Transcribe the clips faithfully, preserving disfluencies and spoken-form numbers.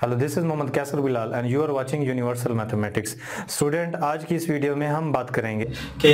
Hello, this is Mohammad Kaiser Bilal and you are watching universal mathematics. Student, आज की इस video में हम बात करेंगे कि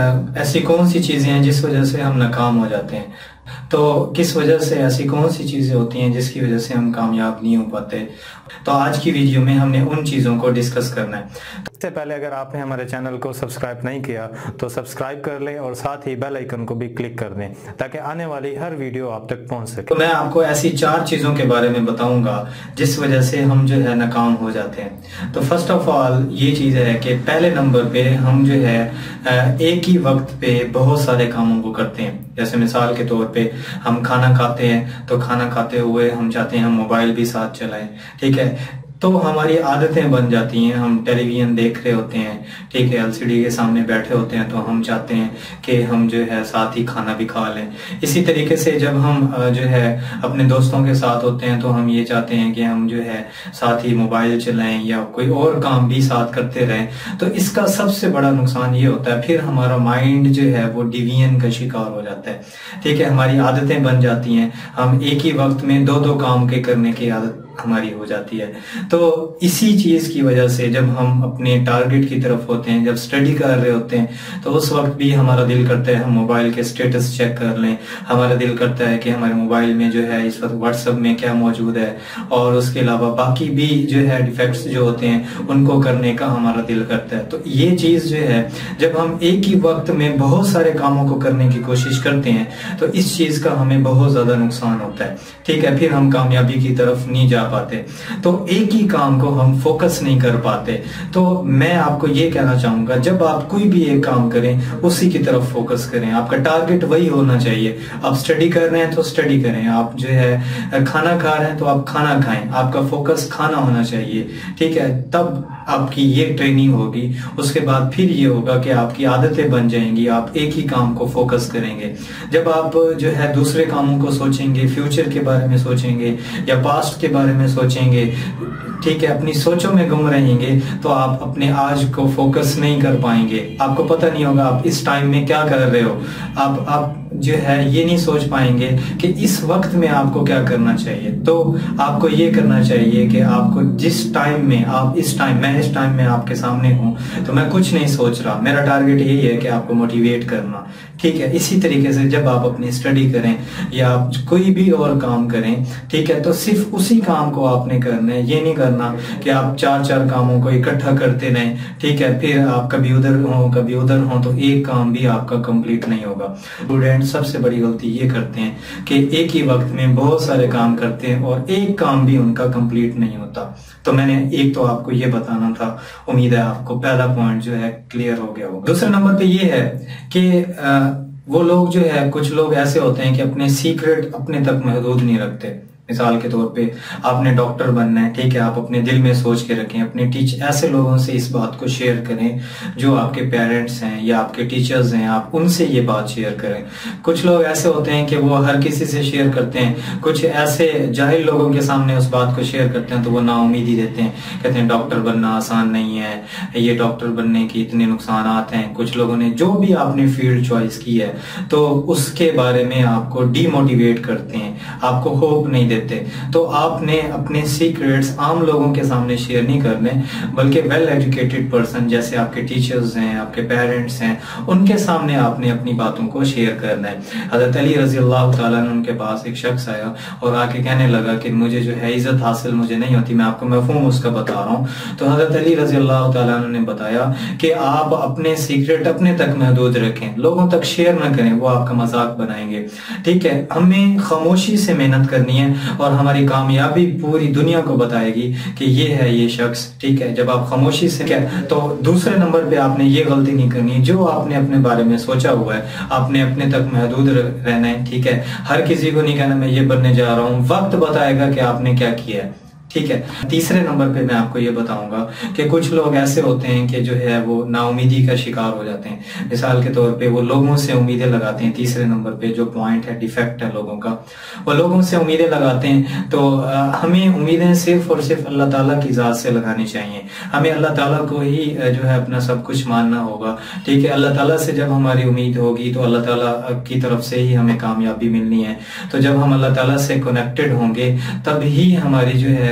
ऐसी कौन सी चीज़ें हैं जिस वजह से हम नाकाम हो जाते हैं। तो किस वजह से ऐसी कौन सी चीज़ें होती हैं जिसकी वजह से हम कामयाब नहीं हो पाते। तो आज की वीडियो में हमने उन चीज़ों को डिस्कस करना है। इससे पहले अगर आपने हमारे चैनल को सब्सक्राइब नहीं किया तो सब्सक्राइब कर लें और साथ ही बेल आइकन को भी क्लिक कर दें ताकि आने वाली हर वीडियो आप तक पहुंच सके। तो मैं आपको ऐसी चार चीज़ों के बारे में बताऊंगा जिस वजह से हम जो है नाकाम हो जाते हैं। तो फर्स्ट ऑफ ऑल ये चीज़ है कि पहले नंबर पे हम जो है एक ही वक्त पे बहुत सारे कामों को करते हैं। जैसे मिसाल के तौर पे हम खाना खाते हैं तो खाना खाते हुए हम चाहते हैं हम मोबाइल भी साथ चलाएं, ठीक है। तो हमारी आदतें बन जाती हैं, हम टेलीविजन देख रहे होते हैं, ठीक है, एलसीडी के सामने बैठे होते हैं तो हम चाहते हैं कि हम जो है साथ ही खाना भी खा लें। इसी तरीके से जब हम जो है अपने दोस्तों के साथ होते हैं तो हम ये चाहते हैं कि हम जो है साथ ही मोबाइल चलाएं या कोई और काम भी साथ करते रहें। तो इसका सबसे बड़ा नुकसान ये होता है, फिर हमारा माइंड जो है वो डिवीजन का शिकार हो जाता है, ठीक है। हमारी आदतें बन जाती हैं, हम एक ही वक्त में दो दो काम के करने की आदत हमारी हो जाती है। तो इसी चीज की वजह से जब हम अपने टारगेट की तरफ होते हैं, जब स्टडी कर रहे होते हैं, तो उस वक्त भी हमारा दिल करता है हम मोबाइल के स्टेटस चेक कर लें। हमारा दिल करता है कि हमारे मोबाइल में जो है इस वक्त व्हाट्सएप में क्या मौजूद है, और उसके अलावा बाकी भी जो है डिफेक्ट्स जो होते हैं उनको करने का हमारा दिल करता है। तो ये चीज जो है जब हम एक ही वक्त में बहुत सारे कामों को करने की कोशिश करते हैं तो इस चीज का हमें बहुत ज्यादा नुकसान होता है, ठीक है। फिर हम कामयाबी की तरफ नहीं जा पाते, तो एक ही काम को हम फोकस नहीं कर पाते। तो मैं आपको ये कहना चाहूंगा, जब आप कोई भी एक काम करें उसी की तरफ फोकस करें। आपका टारगेट वही होना चाहिए। आप स्टडी कर रहे हैं तो स्टडी करें, आप जो है खाना खा रहे हैं तो आप खाना खाएं, आपका फोकस खाना होना चाहिए, ठीक है। तब आपकी ये ट्रेनिंग होगी, उसके बाद फिर ये होगा कि आपकी आदतें बन जाएंगी, आप एक ही काम को फोकस करेंगे। जब आप जो है दूसरे कामों को सोचेंगे, फ्यूचर के बारे में सोचेंगे या पास्ट के बारे में सोचेंगे, ठीक है, अपनी सोचों में गुम रहेंगे, तो आप अपने आज को फोकस नहीं कर पाएंगे। आपको पता नहीं होगा आप इस टाइम में क्या कर रहे हो। आप आप जो है ये नहीं सोच पाएंगे कि इस वक्त में आपको क्या करना चाहिए। तो आपको ये करना चाहिए कि आपको जिस टाइम में आप इस टाइम मैं इस टाइम में आपके सामने हूं तो मैं कुछ नहीं सोच रहा, मेरा टारगेट यही है कि आपको मोटिवेट करना, ठीक है। इसी तरीके से जब आप अपनी स्टडी करें या आप कोई भी और काम करें, ठीक है, तो सिर्फ उसी काम को आपने करना है। ये नहीं करना कि आप चार चार कामों को इकट्ठा करते रहें, ठीक है, फिर आप कभी उधर हो कभी उधर हो तो एक काम भी आपका कंप्लीट नहीं होगा। स्टूडेंट सबसे बड़ी गलती ये करते हैं कि एक ही वक्त में बहुत सारे काम करते हैं और एक काम भी उनका कंप्लीट नहीं होता। तो मैंने एक तो आपको ये बताना था, उम्मीद है आपको पहला पॉइंट जो है क्लियर हो गया होगा। दूसरे नंबर पे ये है कि आ, वो लोग जो है कुछ लोग ऐसे होते हैं कि अपने सीक्रेट अपने तक महदूद नहीं रखते। मिसाल के तौर पे आपने डॉक्टर बनना है, ठीक है, आप अपने दिल में सोच के रखें, अपने टीचर ऐसे लोगों से इस बात को शेयर करें जो आपके पेरेंट्स हैं या आपके टीचर्स हैं, आप उनसे ये बात शेयर करें। कुछ लोग ऐसे होते हैं कि वो हर किसी से शेयर करते हैं, कुछ ऐसे जाहिल लोगों के सामने उस बात को शेयर करते हैं तो वो नाउमीदी देते हैं, कहते हैं डॉक्टर बनना आसान नहीं है, ये डॉक्टर बनने के इतने नुकसान हैं। कुछ लोगों ने जो भी आपने फील्ड चॉइस की है तो उसके बारे में आपको डीमोटिवेट करते हैं, आपको होप नहीं देते। तो आपने अपने सीक्रेट्स आम लोगों के सामने शेयर नहीं करने, बल्कि वेल एजुकेटेड पर्सन जैसे आपके टीचर्स हैं, आपके पेरेंट्स हैं, उनके सामने आपने अपनी बातों को शेयर करना है। हजरत अली रजी अल्लाह तआला अन्हु उनके पास एक शख्स आया और आके कहने लगा कि मुझे जो है इज्जत हासिल मुझे नहीं होती। मैं आपको मफहूम उसका बता रहा हूँ। तो हजरत अली रजी अल्लाह तआला अन्हु ने बताया कि आप अपने सीक्रेट अपने तक महदूद रखें, लोगों तक शेयर ना करें, वो आपका मजाक बनाएंगे, ठीक है। हमें खामोशी से मेहनत करनी है और हमारी कामयाबी पूरी दुनिया को बताएगी कि ये है ये शख्स, ठीक है। जब आप खामोशी से क्या, तो दूसरे नंबर पे आपने ये गलती नहीं करनी, जो आपने अपने बारे में सोचा हुआ है आपने अपने तक महदूद रहना है, ठीक है। हर किसी को नहीं कहना मैं ये बनने जा रहा हूँ, वक्त बताएगा कि आपने क्या किया है, ठीक है। तीसरे नंबर पे मैं आपको ये बताऊंगा कि कुछ लोग ऐसे होते हैं कि जो है वो नाउमीदी का शिकार हो जाते हैं। मिसाल के तौर पे वो लोगों से उम्मीदें लगाते हैं। तीसरे नंबर पे जो पॉइंट है, डिफेक्ट है लोगों का, वो लोगों से उम्मीदें लगाते हैं। तो आ, हमें उम्मीदें सिर्फ और सिर्फ अल्लाह ताला की जात से लगानी चाहिए। हमें अल्लाह ताला को ही जो है अपना सब कुछ मानना होगा, ठीक है। अल्लाह ताला से जब हमारी उम्मीद होगी तो अल्लाह ताला की तरफ से ही हमें कामयाबी मिलनी है। तो जब हम अल्लाह ताला से कनेक्टेड होंगे तब ही हमारी जो है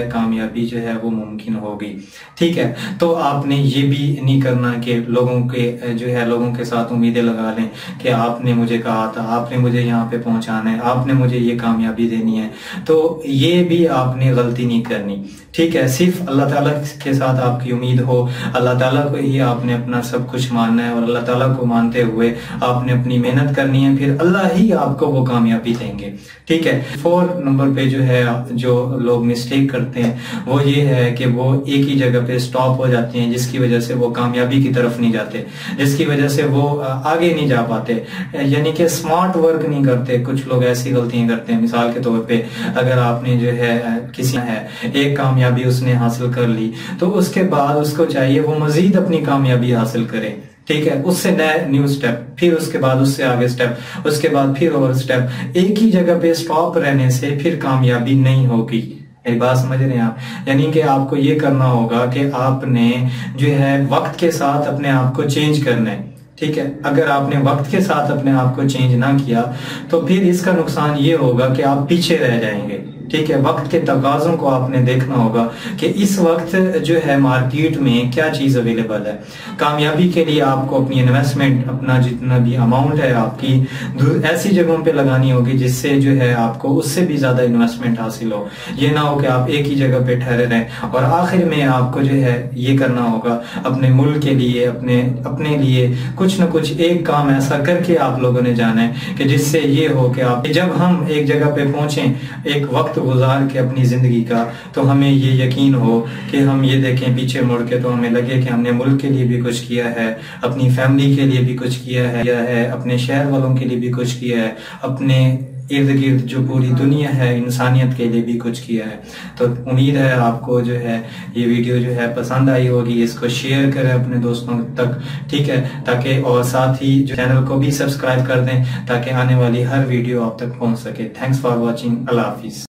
है कामयाबी जो है वो मुमकिन होगी। ठीक है, तो आपने ये भी नहीं करना कि लोगों के जो है लोगों के साथ उम्मीदें लगा लें कि आपने मुझे कहा था, आपने मुझे यहाँ पे पहुंचाना है, आपने मुझे ये कामयाबी देनी है, तो ये भी आपने गलती नहीं करनी। ठीक है, सिर्फ अल्लाह ताला के साथ आपकी उम्मीद हो, अल्लाह ताला को ही आपने अपना सब कुछ मानना है और अल्लाह ताला को मानते हुए आपने अपनी मेहनत करनी है, फिर अल्लाह ही आपको वो कामयाबी देंगे। ठीक है, फोर नंबर पे जो है जो लोग मिस्टेक करते हैं वो ये है कि वो एक ही जगह पे स्टॉप हो जाते हैं, जिसकी वजह से वो कामयाबी की तरफ नहीं जाते, जिसकी वजह से वो आगे नहीं जा पाते, यानी कि स्मार्ट वर्क नहीं करते। कुछ लोग ऐसी गलतियां करते हैं, मिसाल के तौर पे अगर आपने जो है किसी है एक कामयाबी उसने हासिल कर ली, तो उसके बाद उसको चाहिए वो मजीद अपनी कामयाबी हासिल करे। ठीक है, उससे नए न्यू स्टेप, फिर उसके बाद उससे आगे स्टेप, उसके बाद फिर और स्टेप। एक ही जगह पे स्टॉप रहने से फिर कामयाबी नहीं होगी। मेरी बात समझ रहे हैं आप? यानी कि आपको ये करना होगा कि आपने जो है वक्त के साथ अपने आप को चेंज करना है। ठीक है, अगर आपने वक्त के साथ अपने आप को चेंज ना किया तो फिर इसका नुकसान ये होगा कि आप पीछे रह जाएंगे। ठीक है, वक्त के तकाज़ों को आपने देखना होगा कि इस वक्त जो है मार्केट में क्या चीज अवेलेबल है। कामयाबी के लिए आपको अपनी इन्वेस्टमेंट, अपना जितना भी अमाउंट है आपकी ऐसी जगहों पे लगानी होगी जिससे जो है आपको उससे भी ज्यादा इन्वेस्टमेंट हासिल हो। ये ना हो कि आप एक ही जगह पे ठहरे रहें और आखिर में आपको जो है ये करना होगा अपने मुल्क के लिए, अपने अपने लिए कुछ न कुछ एक काम ऐसा करके आप लोगों ने जाना है कि जिससे ये हो कि आप जब हम एक जगह पे पहुंचे, एक वक्त गुजार के अपनी जिंदगी का, तो हमें ये यकीन हो कि हम ये देखें पीछे मुड़ के तो हमें लगे कि हमने मुल्क के लिए भी कुछ किया है, अपनी फैमिली के लिए भी कुछ किया है, किया है अपने शहर वालों के लिए भी कुछ किया है, अपने इर्द गिर्द जो पूरी दुनिया है इंसानियत के लिए भी कुछ किया है। तो उम्मीद है आपको जो है ये वीडियो जो है पसंद आई होगी। इसको शेयर करें अपने दोस्तों तक, ठीक है, ताकि और साथ ही जो चैनल को भी सब्सक्राइब कर दें ताकि आने वाली हर वीडियो आप तक पहुंच सके। Thanks for watching. अल्लाह हाफिज।